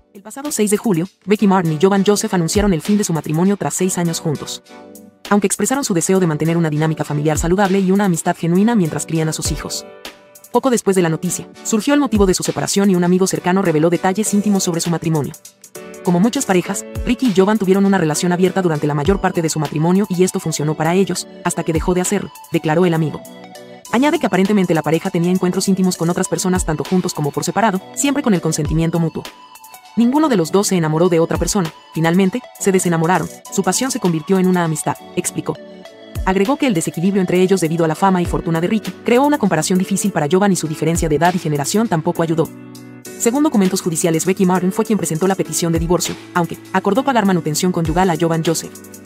El pasado 6 de julio, Becky Martin y Jovan Joseph anunciaron el fin de su matrimonio tras 6 años juntos. Aunque expresaron su deseo de mantener una dinámica familiar saludable y una amistad genuina mientras crían a sus hijos. Poco después de la noticia, surgió el motivo de su separación y un amigo cercano reveló detalles íntimos sobre su matrimonio. Como muchas parejas, Ricky y Jovan tuvieron una relación abierta durante la mayor parte de su matrimonio y esto funcionó para ellos, hasta que dejó de hacerlo, declaró el amigo. Añade que aparentemente la pareja tenía encuentros íntimos con otras personas tanto juntos como por separado, siempre con el consentimiento mutuo. Ninguno de los dos se enamoró de otra persona, finalmente, se desenamoraron, su pasión se convirtió en una amistad, explicó. Agregó que el desequilibrio entre ellos debido a la fama y fortuna de Ricky creó una comparación difícil para Jovan y su diferencia de edad y generación tampoco ayudó. Según documentos judiciales, Becky Martin fue quien presentó la petición de divorcio, aunque acordó pagar manutención conyugal a Jovan Joseph.